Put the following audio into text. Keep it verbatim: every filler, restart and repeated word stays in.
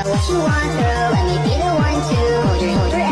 what you want, girl. Let me be the one to hold your, hold your